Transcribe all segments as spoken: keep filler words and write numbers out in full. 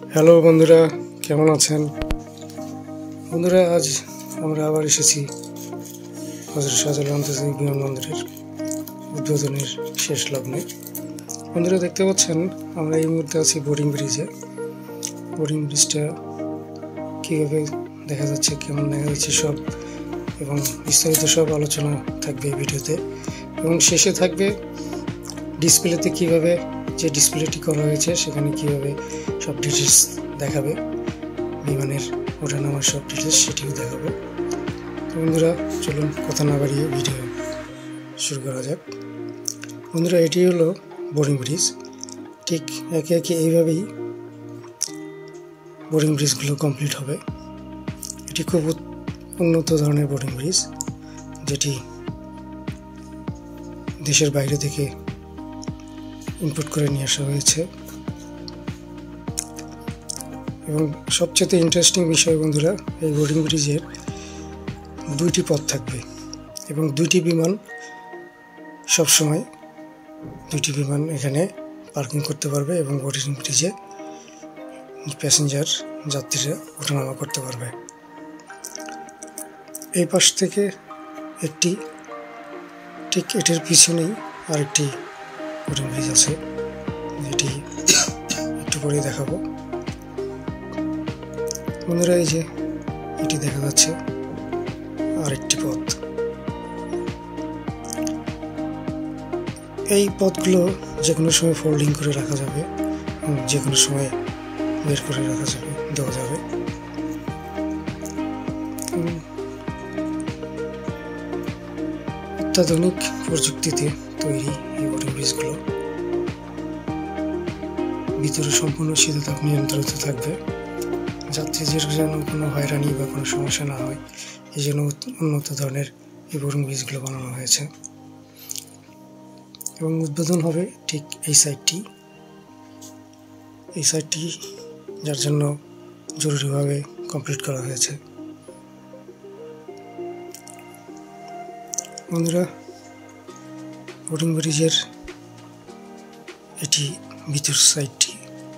Hello বন্ধুরা, কেমন আছেন? বন্ধুরা, আজ আমরা আবার এসেছি হযরত শাহজালাল আন্তর্জাতিক বিমানবন্দরের উদ্বোধনের শেষ লগ্নে। বন্ধুরা, দেখতে পাচ্ছেন আমরা এই মুহূর্তে আছি বোর্ডিং ব্রিজে। বোর্ডিং ব্রিজটা কীভাবে দেখা যাচ্ছে, কেমন দেখা যাচ্ছে সব এবং বিস্তারিত সব আলোচনা থাকবে এই ভিডিওতে। এবং শেষে থাকবে ডিসপ্লেতে কীভাবে, যে ডিসপ্লেটি করা হয়েছে সেখানে কীভাবে সব ডিটেলস দেখাবে, বিমানের ওঠানামার সব ডিটেলস সেটিও দেখাবো। তো বন্ধুরা, চলুন কথা না বাড়িয়ে ভিডিও শুরু করা যাক। বন্ধুরা, এটি হলো বোর্ডিং ব্রিজ। ঠিক একে একে এইভাবেই বোর্ডিং ব্রিজগুলো কমপ্লিট হবে। এটি খুব উন্নত ধরনের বোর্ডিং ব্রিজ, যেটি দেশের বাইরে থেকে ইনপুট করে নিয়ে আসা হয়েছে। এবং সবচেয়ে ইন্টারেস্টিং বিষয় বন্ধুরা, এই বোর্ডিং ব্রিজের দুইটি পথ থাকবে এবং দুইটি বিমান সবসময় দুইটি বিমান এখানে পার্কিং করতে পারবে এবং বোর্ডিং ব্রিজে প্যাসেঞ্জার যাত্রীরা ওঠানামা করতে পারবে। এই পাশ থেকে একটি, ঠিক এটির পিছনেই আরেকটি বোর্ডিং ব্রিজ আছে, যেটি একটু পরে দেখাবো। বন্ধুরা, এই যে এটি দেখা যাচ্ছে আরেকটি পথ। এই পথগুলো যে কোনো সময় ফোল্ডিং করে রাখা যাবে এবং যে কোনো সময় বের করে রাখা যাবে, দেওয়া যাবে। অত্যাধুনিক প্রযুক্তিতে তৈরি এই বোর্ডিং ব্রিজগুলো। ভিতরে সম্পূর্ণ শীততাপ নিয়ন্ত্রিত থাকবে, যাত্রীদের যেন কোনো হয়রানি বা কোনো সমস্যা না হয়, এই জন্য উন্নত ধরনের এই বোর্ডিং ব্রিজগুলো বানানো হয়েছে। এবং উদ্বোধন হবে ঠিক এই সাইডটি, এই সাইডটি যার জন্য জরুরিভাবে কমপ্লিট করা হয়েছে। বন্ধুরা, বোর্ডিং ব্রিজের এটি ভিতর সাইডটি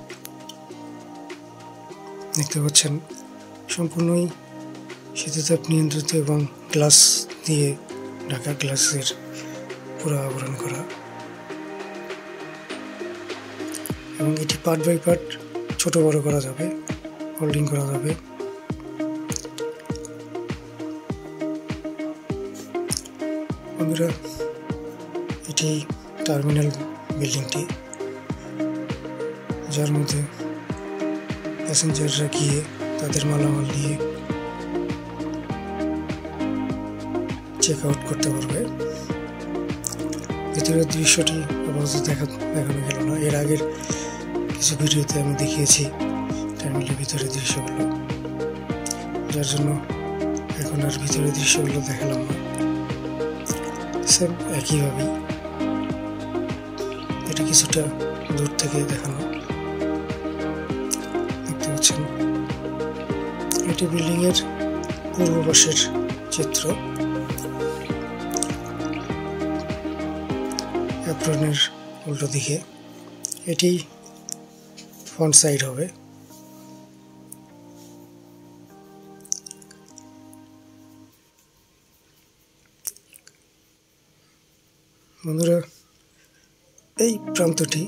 দেখতে পাচ্ছেন, সম্পূর্ণই শীততাপ নিয়ন্ত্রিত এবং গ্লাস দিয়ে ঢাকা, গ্লাসের পুরো আবরণ করা। এবং এটি পার্ট বাই পার্ট ছোট বড় করা যাবে, হোল্ডিং করা যাবে। বন্ধুরা, এটি টার্মিনাল বিল্ডিংটি, যার মধ্যে প্যাসেঞ্জাররা গিয়ে তাদের মালামাল নিয়ে চেক আউট করতে পারবে। ভিতরের দৃশ্যটি আপাতত দেখা দেখানো গেল না, এর আগের কিছু ভিডিওতে আমি দেখিয়েছি টার্মিনালের ভিতরের দৃশ্যগুলো, যার জন্য এখন আর ভিতরের দৃশ্যগুলো দেখালাম না। সেম একইভাবেই এটা কিছুটা দূর থেকে দেখানো দেখতে পাচ্ছেন। এটি বিল্ডিংয়ের পূর্ব পাশের চিত্র। অ্যাপ্রনের উল্টো দিকে এটি ফ্রন্ট সাইড হবে। বন্ধুরা, এই প্রান্তটি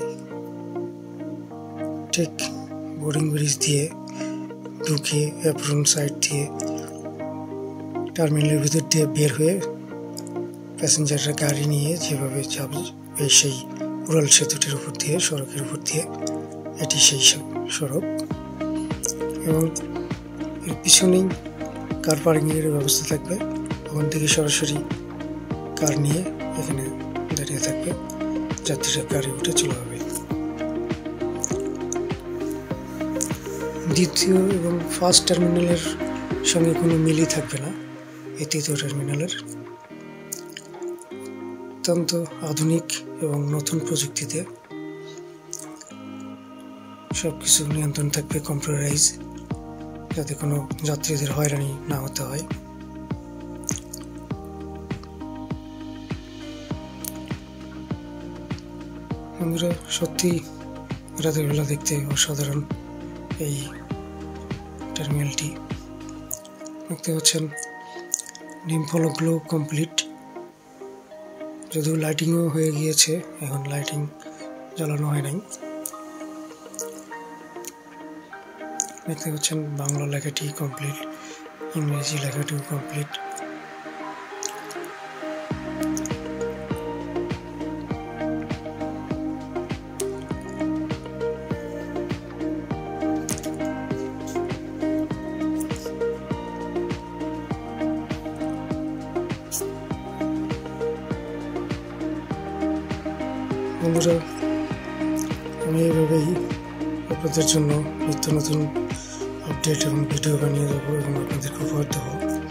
ঠিক বোর্ডিং ব্রিজ দিয়ে ঢুকে অ্যাপ্রন সাইড দিয়ে টার্মিনালের ভিতর দিয়ে বের হয়ে প্যাসেঞ্জাররা গাড়ি নিয়ে যেভাবে যাবে সেই উড়াল সেতুটির উপর দিয়ে, সড়কের উপর দিয়ে, এটি সেই সড়ক। এবং এর পিছনেই কার পার্কিংয়ের ব্যবস্থা থাকবে। ওখান থেকে সরাসরি কার নিয়ে এখানে দাঁড়িয়ে থাকবে, যাত্রীরা গাড়ি উঠে চলে যাবে। দ্বিতীয় এবং ফার্স্ট টার্মিনালের সঙ্গে কোনো মিলই থাকবে না। এই তৃতীয় টার্মিনালের অত্যন্ত আধুনিক এবং নতুন প্রযুক্তিতে সব কিছু নিয়ন্ত্রণ থাকবে, কম্পিউটারাইজ, যাতে কোনো যাত্রীদের হয়রানি না হতে হয়। বন্ধুরা, সত্যি রাতের বেলা দেখতে অসাধারণ এই টার্মিনালটি। দেখতে পাচ্ছেন ডিম ফলকগুলো কমপ্লিট, যদিও লাইটিংও হয়ে গিয়েছে, এখন লাইটিং জ্বালানো হয় নাই। দেখতে পাচ্ছেন বাংলা লেখাটি কমপ্লিট, ইংরেজি লেখাটিও কমপ্লিট। বন্ধুরা, আমি এইভাবেই আপনাদের জন্য নিত্য নতুন আপডেট এবং ভিডিও বানিয়ে দেবো এবং আপনাদেরকে উপহার দেবো।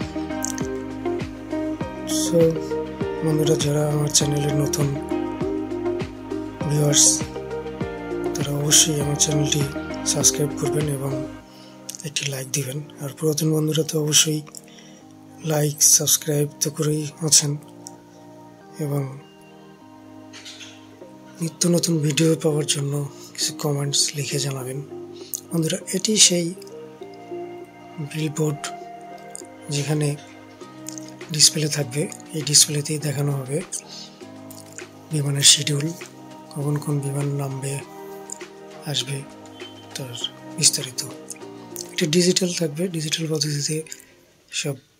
সো বন্ধুরা, যারা আমার চ্যানেলের নতুন ভিউয়ার্স, তারা অবশ্যই আমার চ্যানেলটি সাবস্ক্রাইব করবেন এবং একটি লাইক দিবেন। আর পুরাতন বন্ধুরা তো অবশ্যই লাইক সাবস্ক্রাইব তো করেই আছেন এবং নিত্য নতুন ভিডিও পাওয়ার জন্য কিছু কমেন্টস লিখে জানাবেন। বন্ধুরা, এটি সেই বিলবোর্ড যেখানে ডিসপ্লে থাকবে। এই ডিসপ্লেতেই দেখানো হবে বিমানের শিডিউল, কখন কোন বিমান নামবে আসবে তার বিস্তারিত। এটি ডিজিটাল থাকবে, ডিজিটাল পদ্ধতিতে সব